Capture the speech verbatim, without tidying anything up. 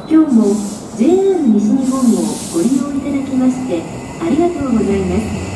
今日も ジェイアール 西日本をご利用いただきましてありがとうございます。